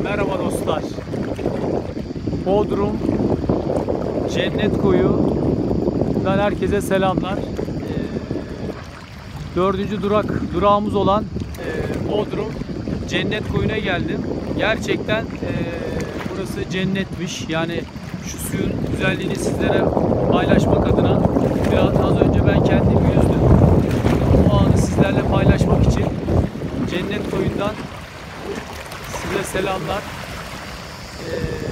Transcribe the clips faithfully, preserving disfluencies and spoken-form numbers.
Merhaba dostlar. Bodrum Cennet Koyu'dan herkese selamlar. Ee, dördüncü durak durağımız olan e, Bodrum Cennet Koyu'na geldim. Gerçekten e, burası cennetmiş. Yani şu suyun güzelliğini sizlere paylaşmak adına biraz az önce ben kendim yüzdüm. O anı sizlerle paylaşmak için Cennet Koyu'ndan size selamlar. Ee,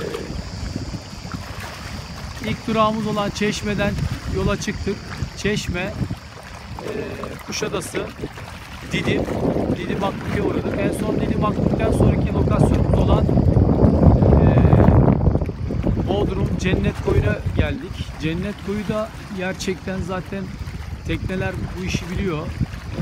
ilk durağımız olan Çeşme'den yola çıktık. Çeşme, e, Kuşadası, Didim, Didim Akbük'e uğradık. En son Didim Akbük'ten sonraki lokasyonumuz olan e, Bodrum Cennet Koyu'na geldik. Cennet Koyu'da gerçekten zaten tekneler bu işi biliyor. E,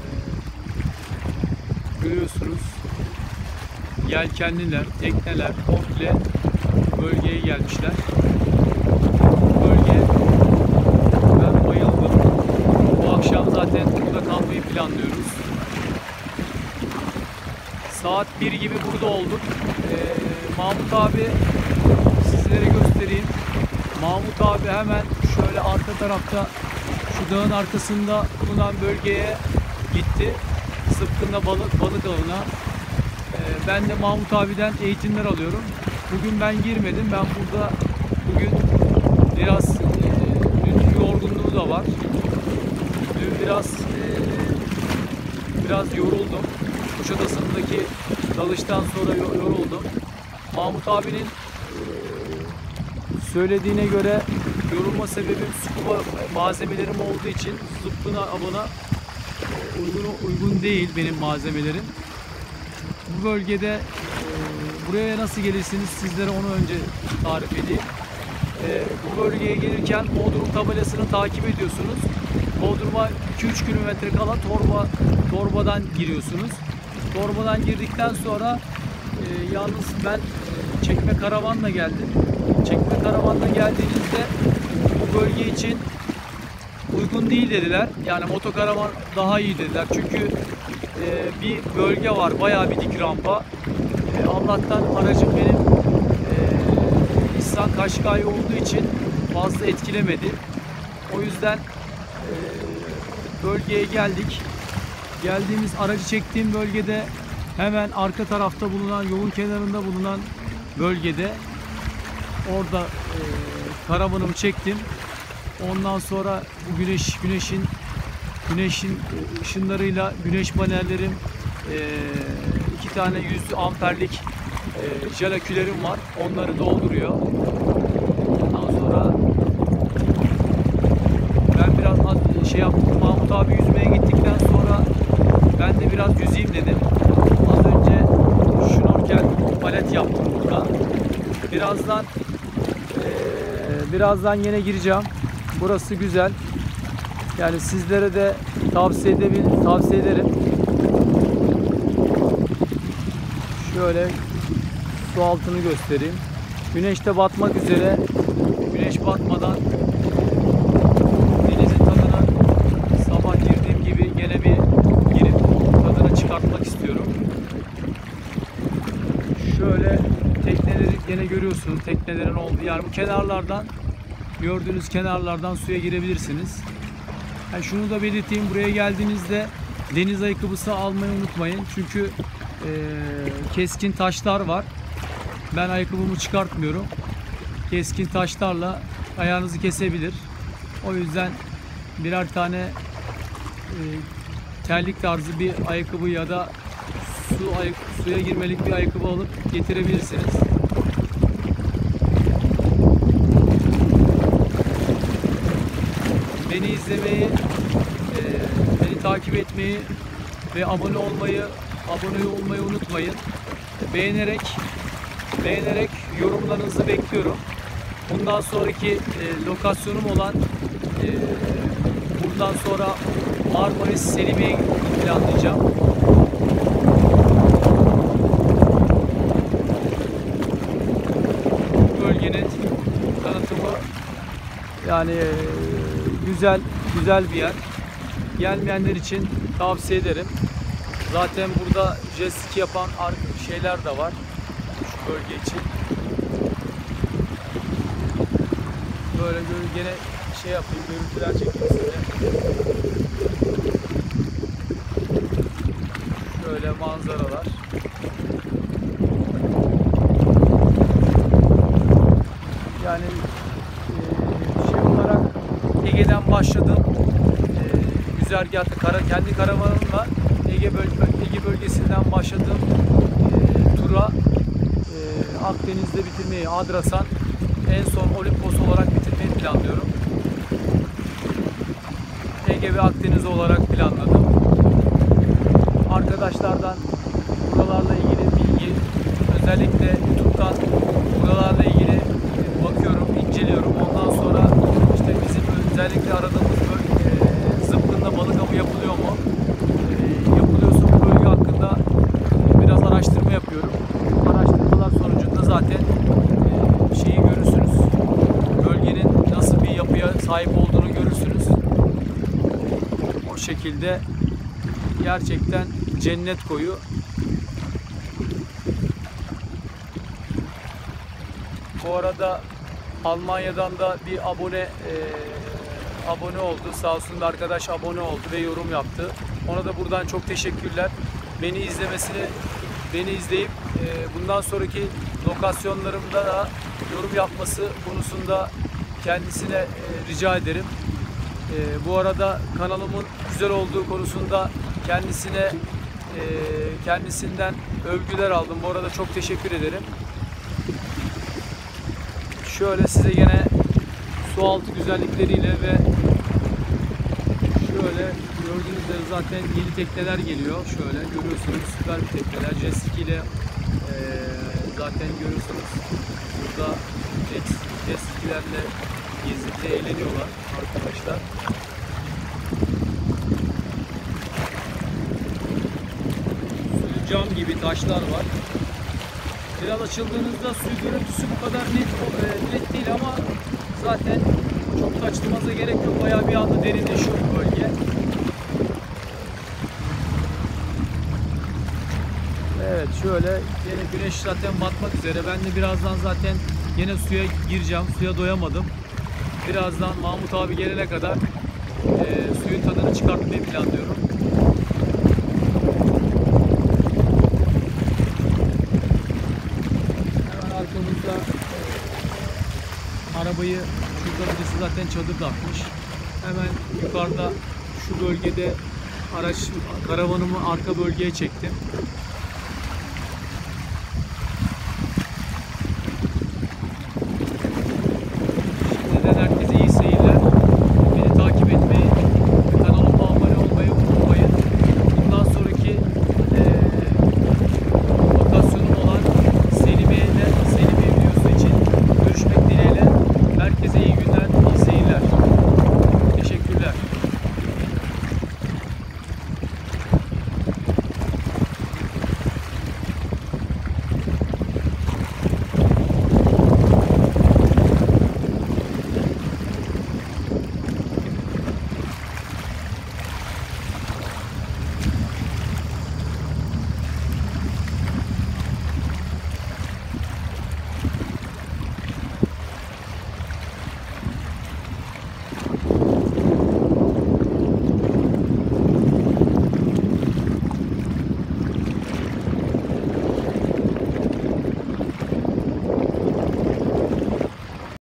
görüyorsunuz. Yelkenliler, tekneler komple bölgeye gelmişler. Bölge, ben bayıldım. Bu akşam zaten burada kalmayı planlıyoruz. Saat bir gibi burada olduk. Ee, Mahmut abi sizlere göstereyim. Mahmut abi hemen şöyle arka tarafta şu dağın arkasında bulunan bölgeye gitti. Sıpkında balık, balık avına. Ben de Mahmut abiden eğitimler alıyorum. Bugün ben girmedim. Ben burada bugün biraz e, dün yorgunluğu da var. Dün biraz e, biraz yoruldum. Kuşadası'ndaki dalıştan sonra yoruldum. Mahmut abinin e, söylediğine göre yorulma sebebim scuba malzemelerim olduğu için zıpkına avına uygun, uygun değil benim malzemelerim. Bu bölgede e, buraya nasıl gelirsiniz sizlere onu önce tarif edeyim. E, bu bölgeye gelirken Bodrum tabelasını takip ediyorsunuz. Bodrum'a iki üç kilometre kala torba torbadan giriyorsunuz. Torbadan girdikten sonra e, yalnız ben çekme karavanla geldim. Çekme karavanla geldiğinizde bu bölge için uygun değil dediler. Yani motokaravan daha iyi dediler. Çünkü e, bir bölge var. Bayağı bir dik rampa. E, Allah'tan aracım benim e, Nissan Qashqai olduğu için fazla etkilemedi. O yüzden e, bölgeye geldik. Geldiğimiz aracı çektiğim bölgede hemen arka tarafta bulunan, yolun kenarında bulunan bölgede orada e, karavanımı çektim. Ondan sonra bu güneş güneşin güneşin ışınlarıyla güneş panellerim, e, iki tane yüz amperlik e, jel akülerim var. Onları dolduruyor. Ondan sonra ben biraz az şey yaptım. Mahmut abi yüzmeye gittikten sonra ben de biraz yüzeyim dedim. Az önce şnorkel palet yaptım burada. Birazdan e, birazdan yine gireceğim. Burası güzel. Yani sizlere de tavsiye edebilirim, tavsiye ederim. Şöyle su altını göstereyim. Güneş de batmak üzere. Güneş batmadan denizin tadına sabah girdiğim gibi gene bir girip tadını çıkartmak istiyorum. Şöyle tekneleri gene görüyorsunuz. Teknelerin olduğu yer bu kenarlardan. Gördüğünüz kenarlardan suya girebilirsiniz. Yani şunu da belirteyim, buraya geldiğinizde deniz ayakkabısı almayı unutmayın. Çünkü e, keskin taşlar var. Ben ayakkabımı çıkartmıyorum. Keskin taşlarla ayağınızı kesebilir. O yüzden birer tane e, terlik tarzı bir ayakkabı ya da su ayak suya girmelik bir ayakkabı alıp getirebilirsiniz. Beni izlemeyi, e, beni takip etmeyi ve abone olmayı, abone olmayı unutmayın. Beğenerek, beğenerek yorumlarınızı bekliyorum. Bundan sonraki e, lokasyonum olan e, buradan sonra Marmaris Selimiye'ye planlayacağım. Bu bölgenin tanıtımı yani e, güzel güzel bir yer. Gelmeyenler için tavsiye ederim. Zaten burada jet ski yapan şeyler de var. bölge için. Böyle gene şey yapayım, görüntüler çekeyim size. Şöyle manzaralar. Yani e, şey olarak Ege'den başladım. E, güzergahta kara, kendi karavanımla Ege, böl Ege bölgesinden başladığım e, tura e, Akdeniz'de bitirmeyi, Adrasan, en son Olimpos olarak bitirmeyi planlıyorum. Ege ve Akdeniz olarak planladım. Arkadaşlardan buralarla ilgili bilgi, özellikle YouTube'dan buralarla ilgili bakıyorum, inceliyorum. Ondan sonra işte bizim özellikle aradığımız bölge, e, Zıpkın'da balık avı yapılıyor mu? E, yapılıyorsa bu bölge hakkında biraz araştırma yapıyorum. Araştırmalar sonucunda zaten e, şeyi görürsünüz. Bölgenin nasıl bir yapıya sahip olduğunu görürsünüz. O şekilde gerçekten cennet koyu. Bu arada Almanya'dan da bir abone e, abone oldu. Sağ olsun bir arkadaş abone oldu ve yorum yaptı. Ona da buradan çok teşekkürler. Beni izlemesini, beni izleyip e, bundan sonraki lokasyonlarımda da yorum yapması konusunda kendisine e, rica ederim. E, bu arada kanalımın güzel olduğu konusunda kendisine e, kendisinden övgüler aldım. Bu arada çok teşekkür ederim. Şöyle size gene su altı güzellikleriyle ve şöyle gördüğünüz üzere zaten yeni tekneler geliyor. Şöyle görüyorsunuz, süper bir tekneler. Jet ski ile e, zaten görüyorsunuz. Burada jet, jet skilerle gezip de eğleniyorlar arkadaşlar. Suyu cam gibi taşlar var. Biraz açıldığınızda su görüntüsü bu kadar net, net değil ama zaten çok da açılmanıza gerek yok. Bayağı bir anda derinleşiyor bu bölge. Evet, şöyle yine güneş zaten batmak üzere. Ben de birazdan zaten yine suya gireceğim. Suya doyamadım. Birazdan Mahmut abi gelene kadar e, suyun tadını çıkartmayı planlıyorum. Arkamızda arabayı, şurada birisi zaten çadır da atmış. Hemen yukarıda şu bölgede araç karavanımı arka bölgeye çektim.